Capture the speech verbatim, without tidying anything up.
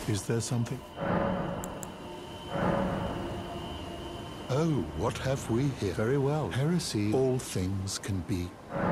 Is there something? Oh, what have we here? Very well. Heresy, all things can be